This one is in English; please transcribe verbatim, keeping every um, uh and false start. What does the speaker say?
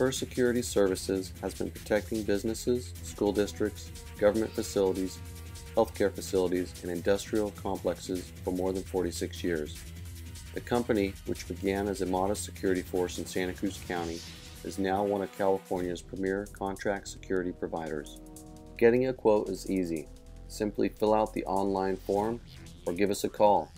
First Security Services has been protecting businesses, school districts, government facilities, healthcare facilities, and industrial complexes for more than forty-six years. The company, which began as a modest security force in Santa Cruz County, is now one of California's premier contract security providers. Getting a quote is easy. Simply fill out the online form or give us a call.